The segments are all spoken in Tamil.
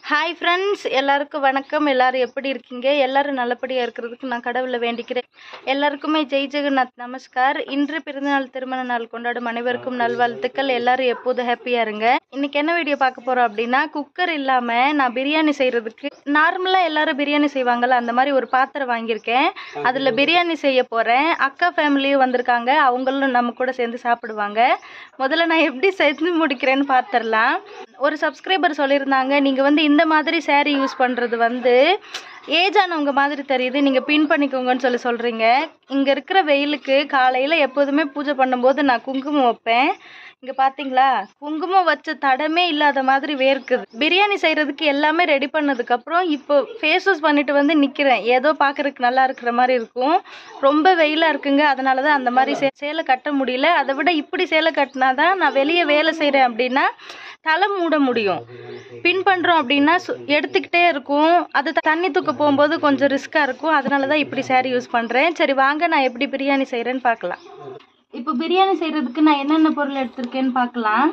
ஹாய் ஃப்ரெண்ட்ஸ், எல்லாருக்கும் வணக்கம். எல்லாரும் எப்படி இருக்கீங்க? எல்லாரும் நல்லபடியாக இருக்கிறதுக்கு நான் கடவுளை வேண்டிக்கிறேன். எல்லாருக்குமே ஜெய் ஜெகநாத் நமஸ்கார். இன்று பிறந்தநாள் திருமண நாள் கொண்டாடும் அனைவருக்கும் நல்வாழ்த்துக்கள். எல்லாரும் எப்போதும் ஹாப்பியாக இருங்க. இன்னைக்கு என்ன வீடியோ பார்க்க போகிறோம் அப்படின்னா, குக்கர் இல்லாமல் நான் பிரியாணி செய்கிறதுக்கு நார்மலாக எல்லாரும் பிரியாணி செய்வாங்கள்ல, அந்த மாதிரி ஒரு பாத்திரம் வாங்கியிருக்கேன். அதில் பிரியாணி செய்ய போகிறேன். அக்கா ஃபேமிலியும் வந்திருக்காங்க, அவங்களும் நம்ம கூட சேர்ந்து சாப்பிடுவாங்க. முதல்ல நான் எப்படி செஞ்சு முடிக்கிறேன்னு பார்த்துடலாம். ஒரு சப்ஸ்கிரைபர் சொல்லியிருந்தாங்க, நீங்கள் வந்து இந்த மாதிரி சேரீ யூஸ் பண்ணுறது வந்து ஏஜ் ஆனவங்க மாதிரி தெரியுது, நீங்கள் பின் பண்ணிக்கோங்கன்னு சொல்கிறீங்க. இங்கே இருக்கிற வெயிலுக்கு காலையில் எப்போதுமே பூஜை பண்ணும்போது நான் குங்குமம் வைப்பேன். இங்கே பார்த்தீங்களா, குங்குமம் வச்ச தடமே இல்லாத மாதிரி வேர்க்குது. பிரியாணி செய்கிறதுக்கு எல்லாமே ரெடி பண்ணதுக்கப்புறம் இப்போ ஃபேஸ் வாஷ் பண்ணிட்டு வந்து நிற்கிறேன். ஏதோ பார்க்குறதுக்கு நல்லா இருக்கிற மாதிரி இருக்கும். ரொம்ப வெயிலாக இருக்குங்க, அதனால தான் அந்த மாதிரி சேலை கட்ட முடியல. அதை விட இப்படி சேலை கட்டினா தான் நான் வெளியே வேலை செய்கிறேன் அப்படின்னா தலை மூட முடியும். பின் பண்ணுறோம் அப்படின்னா எடுத்துக்கிட்டே இருக்கும், அது தண்ணி தூக்க போகும்போது கொஞ்சம் ரிஸ்க்காக இருக்கும். அதனால தான் இப்படி சேரீ யூஸ் பண்ணுறேன். சரி வாங்க, நான் எப்படி பிரியாணி செய்கிறேன்னு பார்க்கலாம். இப்போ பிரியாணி செய்கிறதுக்கு நான் என்னென்ன பொருள் எடுத்திருக்கேன்னு பார்க்கலாம்.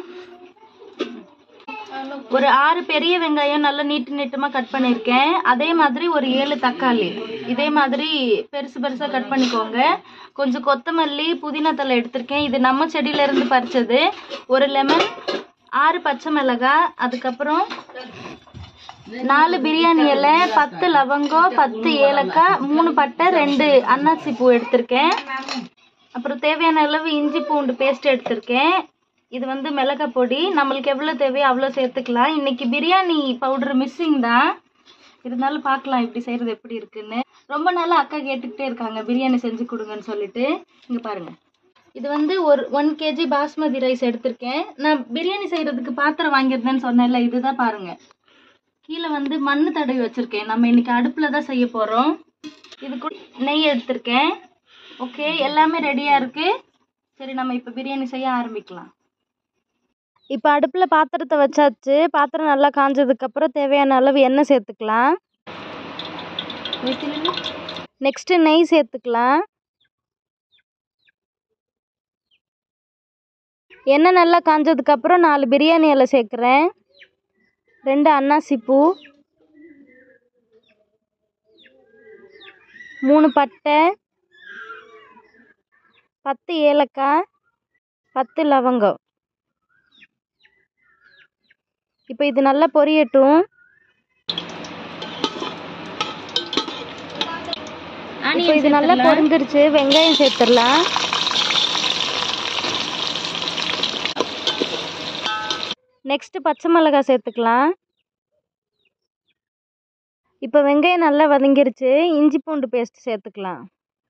ஒரு 6 பெரிய வெங்காயம் நல்லா நீட்டமாக கட் பண்ணியிருக்கேன். அதே மாதிரி ஒரு 7 தக்காளி இதே மாதிரி பெருசு பெருசாக கட் பண்ணிக்கோங்க. கொஞ்சம் கொத்தமல்லி, புதினா தழை எடுத்திருக்கேன், இது நம்ம செடியிலேருந்து பறிச்சது. ஒரு லெமன், 6 பச்சை மிளகாய், அதுக்கப்புறம் 4 பிரியாணி இலை, 10 லவங்கம், 10 ஏலக்காய், 3 பட்டை, 2 அன்னாசி பூ எடுத்திருக்கேன். அப்புறம் தேவையான அளவு இஞ்சி பூண்டு பேஸ்ட் எடுத்திருக்கேன். இது வந்து மிளகாய் பொடி, நம்மளுக்கு எவ்வளோ தேவையோ அவ்வளோ சேர்த்துக்கலாம். இன்னைக்கு பிரியாணி பவுடர் மிஸ்ஸிங் தான், இருந்தாலும் பார்க்கலாம் இப்படி செய்கிறது எப்படி இருக்குன்னு. ரொம்ப நாளாக அக்கா கேட்டுக்கிட்டே இருக்காங்க பிரியாணி செஞ்சு கொடுங்கன்னு சொல்லிட்டு. இங்கே பாருங்கள், இது வந்து ஒரு 1 kg பாஸ்மதி ரைஸ் எடுத்திருக்கேன். நான் பிரியாணி செய்கிறதுக்கு பாத்திரம் வாங்கியிருந்தேன்னு சொன்னேன்ல, இதுதான் பாருங்கள். கீழே வந்து மண் தடவி வச்சுருக்கேன். நம்ம இன்றைக்கி அடுப்பில் தான் செய்ய போகிறோம். இது கூட நெய் எடுத்திருக்கேன். ஓகே, எல்லாமே ரெடியாக இருக்குது. சரி, நம்ம இப்போ பிரியாணி செய்ய ஆரம்பிக்கலாம். இப்போ அடுப்பில் பாத்திரத்தை வச்சாச்சு. பாத்திரம் நல்லா காஞ்சதுக்கப்புறம் தேவையான அளவு எண்ணெய் சேர்த்துக்கலாம். நெக்ஸ்ட்டு நெய் சேர்த்துக்கலாம். எண்ணெய் நல்லா காஞ்சதுக்கப்புறம் 4 பிரியாணி இலை சேர்க்குறேன். 2 அன்னாசி பூ, 3 பட்டை, 10 ஏலக்காய், 10 லவங்கம். இப்போ இது நல்லா பொரியட்டும். இப்போ இது நல்லா பொரிஞ்சிருச்சு, வெங்காயம் சேர்த்துடலாம். நெக்ஸ்ட்டு பச்சை மிளகாய் சேர்த்துக்கலாம். இப்போ வெங்காயம் நல்லா வதங்கிருச்சு, இஞ்சி பூண்டு பேஸ்ட் சேர்த்துக்கலாம்.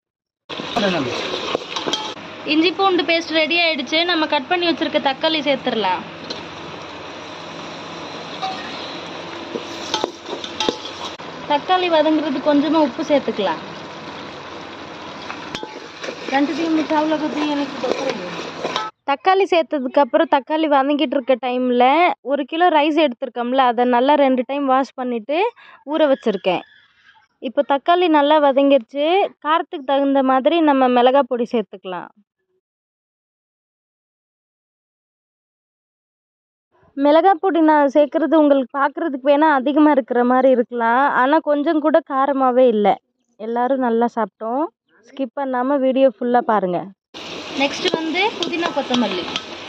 இஞ்சி பூண்டு பேஸ்ட் ரெடி ஆயிடுச்சு. நம்ம கட் பண்ணி வச்சிருக்க தக்காளி சேர்த்துடலாம். தக்காளி வதங்குறது கொஞ்சமாக உப்பு சேர்த்துக்கலாம். தக்காளி சேர்த்ததுக்கப்புறம் தக்காளி வதங்கிட்டு இருக்க டைமில் 1 கிலோ ரைஸ் எடுத்துருக்கோம்ல, அதை நல்லா 2 டைம் வாஷ் பண்ணிவிட்டு ஊற வச்சுருக்கேன். இப்போ தக்காளி நல்லா வதங்கிருச்சு. காரத்துக்கு தகுந்த மாதிரி நம்ம மிளகாய் பொடி சேர்த்துக்கலாம். மிளகாய் பொடி நான் சேர்க்குறது உங்களுக்கு பார்க்குறதுக்கு வேணால் அதிகமாக இருக்கிற மாதிரி இருக்கலாம், ஆனால் கொஞ்சம் கூட காரமாகவே இல்லை. எல்லோரும் நல்லா சாப்பிட்டோம். ஸ்கிப் பண்ணாமல் வீடியோ ஃபுல்லாக பாருங்கள். நெக்ஸ்ட் வந்து புதினா கொத்தமல்லி.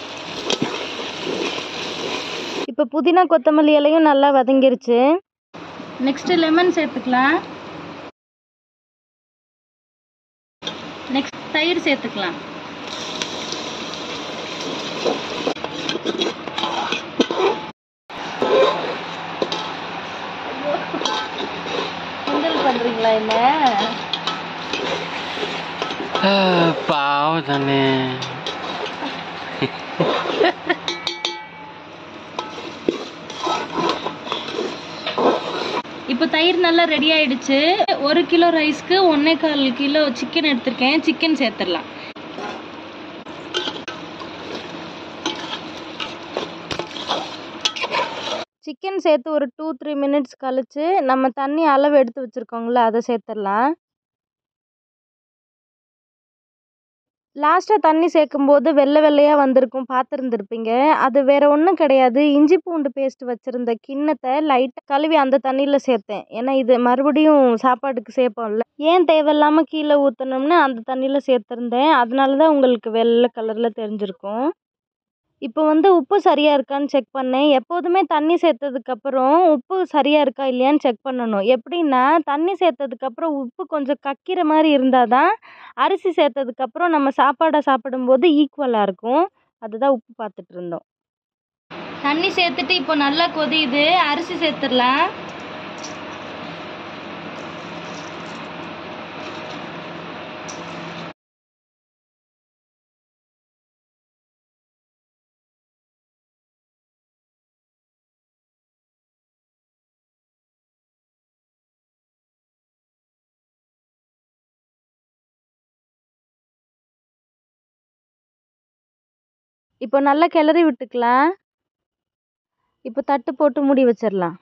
இப்போ புதினா கொத்தமல்லி இலையும் நல்லா வதங்கிருச்சு. நெக்ஸ்ட்டு லெமன் சேர்த்துக்கலாம். நெக்ஸ்ட் தயிர் சேர்த்துக்கலாம். கிண்டல் பண்ணுறீங்களா என்ன? பாவம் தானே. இப்போ தயிர் நல்லா ரெடி ஆயிடுச்சு. 1 கிலோ ரைஸ்க்கு 1.25 கிலோ சிக்கன் எடுத்திருக்கேன். சிக்கன் சேர்த்துடலாம். சிக்கன் சேர்த்து ஒரு 2-3 மினிட்ஸ் கழிச்சு நம்ம தண்ணி அளவு எடுத்து வச்சுருக்கோங்கள, அதை சேர்த்துடலாம். லாஸ்ட்டாக தண்ணி சேர்க்கும்போது வெள்ளை வெள்ளையாக வந்திருக்கும், பார்த்துருந்துருப்பீங்க. அது வேற ஒன்றும் கிடையாது. இஞ்சி பூண்டு பேஸ்ட் வச்சுருந்த கிண்ணத்தை லைட்டாக கழுவி அந்த தண்ணியில் சேர்த்தேன். ஏன்னா இது மறுபடியும் சாப்பாட்டுக்கு சேர்ப்போம்ல, ஏன் தேவையில்லாமல் கீழே ஊற்றணும்னு அந்த தண்ணியில் சேர்த்துருந்தேன். அதனால தான் உங்களுக்கு வெள்ளை கலரில் தெரிஞ்சிருக்கும். இப்போ வந்து உப்பு சரியாக இருக்கான்னு செக் பண்ணேன். எப்போதுமே தண்ணி சேர்த்ததுக்கப்புறம் உப்பு சரியாக இருக்கா இல்லையான்னு செக் பண்ணணும். எப்படின்னா, தண்ணி சேர்த்ததுக்கப்புறம் உப்பு கொஞ்சம் கக்கிற மாதிரி இருந்தால் தான் அரிசி சேர்த்ததுக்கப்புறம் நம்ம சாப்பாடை சாப்பிடும்போது ஈக்குவலாக இருக்கும். அதுதான் உப்பு பார்த்துட்டு இருந்தோம். தண்ணி சேர்த்துட்டு இப்போ நல்லா கொதியுது. அரிசி சேர்த்துடலாம். இப்போ நல்லா கிளறி விட்டுக்கலாம். இப்போ தட்டு போட்டு மூடி வச்சிடலாம்.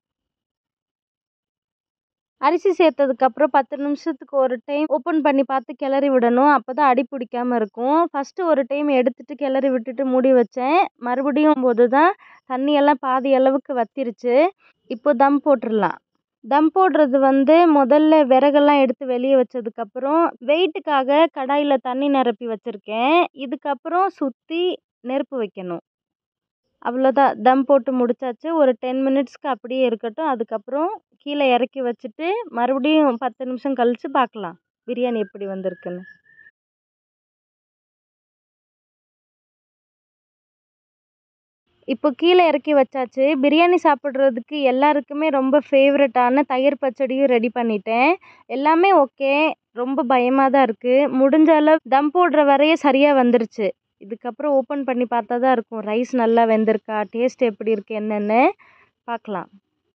அரிசி சேர்த்ததுக்கப்புறம் 10 நிமிஷத்துக்கு ஒரு டைம் ஓப்பன் பண்ணி பார்த்து கிளறி விடணும். அப்போ தான் அடி பிடிக்காம இருக்கும். ஃபஸ்ட்டு ஒரு டைம் எடுத்துட்டு கிளறி விட்டுட்டு மூடி வச்சேன். மறுபடியும் போது தான் தண்ணியெல்லாம் பாதி அளவுக்கு வத்திருச்சு. இப்போ தம் போட்டுடலாம். தம் போடுறது வந்து முதல்ல விறகெல்லாம் எடுத்து வெளியே வச்சதுக்கப்புறம் வெயிட்டுக்காக கடாயில் தண்ணி நிரப்பி வச்சுருக்கேன். இதுக்கப்புறம் சுற்றி நெருப்பு வைக்கணும். அவ்வளோதான், தம் போட்டு முடிச்சாச்சு. ஒரு 10 மினிட்ஸ்க்கு அப்படியே இருக்கட்டும். அதுக்கப்புறம் கீழே இறக்கி வச்சுட்டு மறுபடியும் 10 நிமிஷம் கழித்து பார்க்கலாம் பிரியாணி எப்படி வந்திருக்குன்னு. இப்போ கீழே இறக்கி வச்சாச்சு. பிரியாணி சாப்பிட்றதுக்கு எல்லாருக்குமே ரொம்ப ஃபேவரட்டான தயிர் பச்சடியும் ரெடி பண்ணிட்டேன். எல்லாமே ஓகே. ரொம்ப பயமாக தான் இருக்குது. முடிஞ்ச அளவு தம் போடுற வரையே சரியாக வந்துருச்சு. இதுக்கப்புறம் ஓப்பன் பண்ணி பார்த்தா தான் இருக்கும் ரைஸ் நல்லா வெந்திருக்கா, டேஸ்ட் எப்படி இருக்குது என்னென்னு பார்க்கலாம்.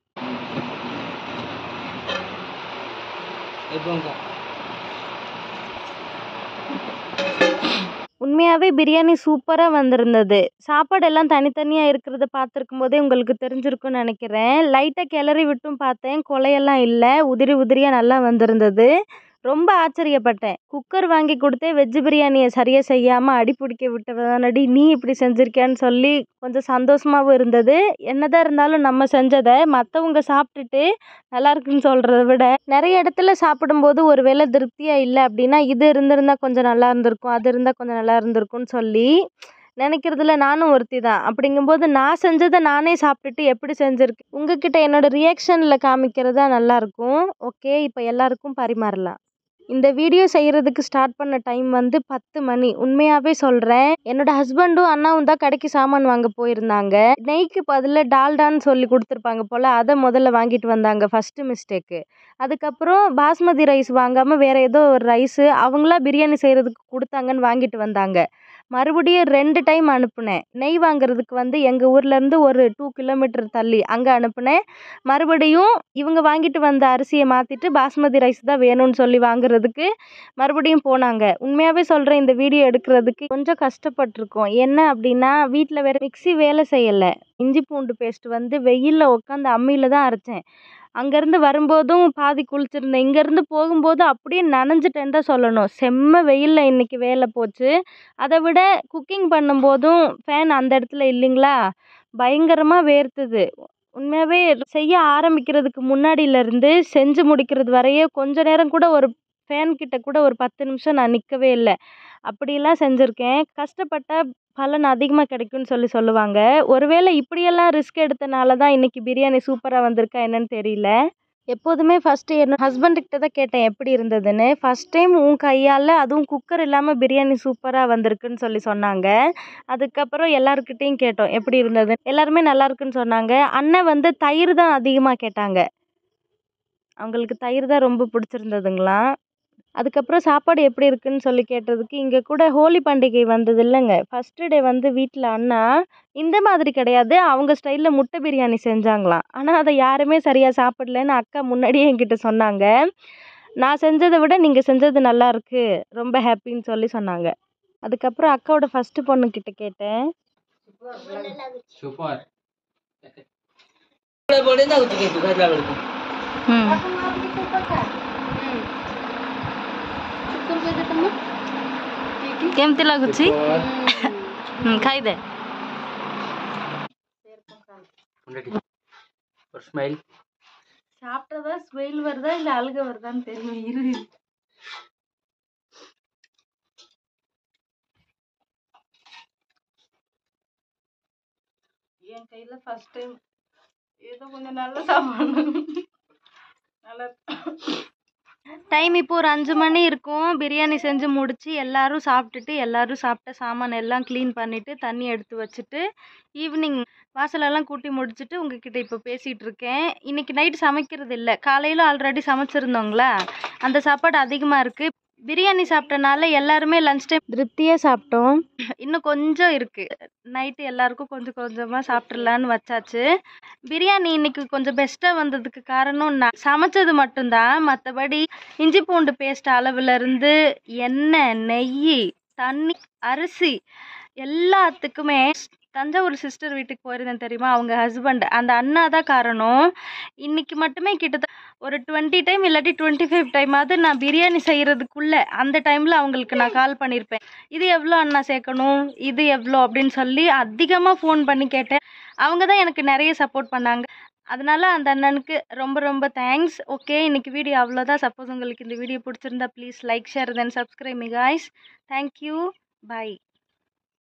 உண்மையாகவே பிரியாணி சூப்பராக வந்திருந்தது. சாப்பாடெல்லாம் தனித்தனியாக இருக்கிறத பார்த்துருக்கும் போதே உங்களுக்கு தெரிஞ்சிருக்கும்னு நினைக்கிறேன். லைட்டாக கிளறி விட்டும் பார்த்தேன், கொலையெல்லாம் இல்லை, உதிரி உதிரியாக நல்லா வந்திருந்தது. ரொம்ப ஆச்சரியப்பட்டேன். குக்கர் வாங்கி கொடுத்தே வெஜ்ஜு பிரியாணியை சரியாக செய்யாமல் அடி பிடிக்க விட்டவதானடி நீ இப்படி செஞ்சுருக்கியான்னு சொல்லி கொஞ்சம் சந்தோஷமாகவும் இருந்தது. என்னதான் இருந்தாலும் நம்ம செஞ்சதை மற்றவங்க சாப்பிட்டுட்டு நல்லா இருக்குன்னு சொல்கிறத விட நிறைய இடத்துல சாப்பிடும்போது ஒரு வேளை திருப்தியாக இல்லை அப்படின்னா இது இருந்திருந்தால் கொஞ்சம் நல்லா இருந்திருக்கும், அது இருந்தால் கொஞ்சம் நல்லா இருந்திருக்கும்னு சொல்லி நினைக்கிறதுல நானும் ஒருத்தி தான். அப்படிங்கும்போது நான் செஞ்சதை நானே சாப்பிட்டுட்டு எப்படி செஞ்சுருக்கேன் உங்ககிட்ட என்னோட ரியாக்ஷனில் காமிக்கிறதா நல்லாயிருக்கும். ஓகே, இப்போ எல்லாருக்கும் பரிமாறலாம். இந்த வீடியோ செய்கிறதுக்கு ஸ்டார்ட் பண்ண டைம் வந்து 10 மணி. உண்மையாகவே சொல்கிறேன், என்னோட ஹஸ்பண்டும் அண்ணாவும் தான் கடைக்கு சாமான் வாங்க போயிருந்தாங்க. நெய்க்கு பதிலாக டால்டான்னு சொல்லி கொடுத்துருப்பாங்க போல், அதை முதல்ல வாங்கிட்டு வந்தாங்க. First mistake. அதுக்கப்புறம் பாஸ்மதி ரைஸ் வாங்காமல் வேறு ஏதோ ஒரு ரைஸு அவங்களா பிரியாணி செய்கிறதுக்கு கொடுத்தாங்கன்னு வாங்கிட்டு வந்தாங்க. மறுபடியும் 2 டைம் அனுப்புனேன். நெய் வாங்குறதுக்கு வந்து எங்கள் ஊர்லேருந்து ஒரு 2 கிலோமீட்டர் தள்ளி அங்கே அனுப்புனேன். மறுபடியும் இவங்க வாங்கிட்டு வந்த அரிசியை மாற்றிட்டு பாஸ்மதி ரைஸ் தான் வேணும்னு சொல்லி வாங்குறதுக்கு மறுபடியும் போனாங்க. உண்மையாகவே சொல்கிறேன், இந்த வீடியோ எடுக்கிறதுக்கு கொஞ்சம் கஷ்டப்பட்டிருக்கோம். என்ன அப்படின்னா, வீட்டில் வேறு மிக்ஸி வேலை செய்யலை. இஞ்சி பூண்டு பேஸ்ட் வந்து வெயிலில் உட்காந்து அம்மியில் தான் அரைச்சேன். அங்கேருந்து வரும்போதும் பாதி குளிச்சிருந்தேன். இங்கேருந்து போகும்போது அப்படியே நனைஞ்சிட்டேன்னு தான் சொல்லணும். செம்ம வெயிலில் இன்றைக்கி வேலை போச்சு. அதை விட குக்கிங் பண்ணும்போதும் ஃபேன் அந்த இடத்துல இல்லைங்களா, பயங்கரமாக வேர்த்துது. உண்மையாகவே செய்ய ஆரம்பிக்கிறதுக்கு முன்னாடியிலேருந்து செஞ்சு முடிக்கிறது வரையே கொஞ்ச நேரம் கூட ஒரு ஃபேன் கிட்ட கூட ஒரு 10 நிமிஷம் நான் நிற்கவே இல்லை. அப்படிலாம் செஞ்சுருக்கேன். கஷ்டப்பட்டா பலன் அதிகமாக கிடைக்கும்னு சொல்லுவாங்க. ஒருவேளை இப்படியெல்லாம் ரிஸ்க் எடுத்தனால தான் இன்றைக்கி பிரியாணி சூப்பராக வந்திருக்கா என்னன்னு தெரியல. எப்போதுமே ஃபஸ்ட்டு என்னோட ஹஸ்பண்டுக்கிட்ட தான் கேட்டேன் எப்படி இருந்ததுன்னு. ஃபஸ்ட் டைம் உன் கையால் அதுவும் குக்கர் இல்லாமல் பிரியாணி சூப்பராக வந்திருக்குன்னு சொன்னாங்க. அதுக்கப்புறம் எல்லாருக்கிட்டேயும் கேட்டோம் எப்படி இருந்தது. எல்லாருமே நல்லா இருக்குன்னு சொன்னாங்க. அண்ணன் வந்து தயிர் தான் அதிகமாக கேட்டாங்க. அவங்களுக்கு தயிர் தான் ரொம்ப பிடிச்சிருந்ததுங்களாம். அதுக்கப்புறம் சாப்பாடு எப்படி இருக்குன்னு சொல்லி கேட்டதுக்கு, இங்கே கூட ஹோலி பண்டிகை வந்தது இல்லைங்க, ஃபஸ்ட்டு டே வந்து வீட்டில் அண்ணா இந்த மாதிரி கிடையாது, அவங்க ஸ்டைலில் முட்டை பிரியாணி செஞ்சாங்களாம். ஆனால் அதை யாருமே சரியாக சாப்பிடலன்னு அக்கா முன்னாடியே என்கிட்ட சொன்னாங்க. நான் செஞ்சதை விட நீங்கள் செஞ்சது நல்லா இருக்கு, ரொம்ப ஹாப்பின்னு சொன்னாங்க. அதுக்கப்புறம் அக்காவோட ஃபஸ்ட்டு பொண்ணுக்கிட்ட கேட்டேன். କେମିତି ଲାଗୁଛି? ଖାଇଦେ। ஸ்மைல். சாப்பிட்டதா ஸ்மைல் வருதா இல்ல அழுக வருதான்னு தெரியல. இரு. என் கையில ஃபர்ஸ்ட் டைம் ஏதோ கொஞ்சம் நல்லா சாப்பிடணும். நல்லா டைம் இப்போ ஒரு 5 மணி இருக்கும். பிரியாணி செஞ்சு முடிச்சு எல்லாரும் சாப்பிட்டுட்டு எல்லாரும் சாப்பிட்ட சாமான் எல்லாம் க்ளீன் பண்ணிட்டு தண்ணி எடுத்து வச்சுட்டு ஈவினிங் வாசலெல்லாம் கூட்டி முடிச்சுட்டு உங்ககிட்ட இப்போ பேசிகிட்டு இருக்கேன். இன்னைக்கு நைட்டு சமைக்கிறது இல்லை. காலையில் ஆல்ரெடி சமைச்சிருந்தோங்களா, அந்த சாப்பாடு அதிகமாக இருக்குது. பிரியாணி சாப்பிட்டனால எல்லாருமே லன்ச் டைம் திருப்தியாக சாப்பிட்டோம். இன்னும் கொஞ்சம் இருக்குது. நைட்டு எல்லாருக்கும் கொஞ்சம் கொஞ்சமாக சாப்பிட்றலான்னு வச்சாச்சு. பிரியாணி இன்னைக்கு கொஞ்சம் பெஸ்ட்டாக வந்ததுக்கு காரணம் நான் சமைச்சது மட்டும்தான். மற்றபடி இஞ்சி பூண்டு பேஸ்ட் அளவுலேருந்து எண்ணெய், நெய், தண்ணி, அரிசி எல்லாத்துக்குமே தஞ்சாவூர் சிஸ்டர் வீட்டுக்கு போயிருந்தேன் தெரியுமா, அவங்க ஹஸ்பண்ட் அந்த அண்ணா தான் காரணம். இன்னைக்கு மட்டுமே கிட்டத்தட்ட ஒரு 20 டைம் இல்லாட்டி 25 டைமாவது நான் பிரியாணி செய்கிறதுக்குள்ளே அந்த டைமில் அவங்களுக்கு நான் கால் பண்ணியிருப்பேன். இது எவ்வளோ அண்ணா சேர்க்கணும், இது எவ்வளோ அப்படின்னு சொல்லி அதிகமாக ஃபோன் பண்ணி கேட்டேன். அவங்க தான் எனக்கு நிறைய சப்போர்ட் பண்ணாங்க. அதனால அந்த அண்ணனுக்கு ரொம்ப ரொம்ப தேங்க்ஸ். ஓகே, இன்னைக்கு வீடியோ அவ்வளோதான். சப்போஸ் உங்களுக்கு இந்த வீடியோ பிடிச்சிருந்தா please like, share, then subscribe me guys. Thank you, by.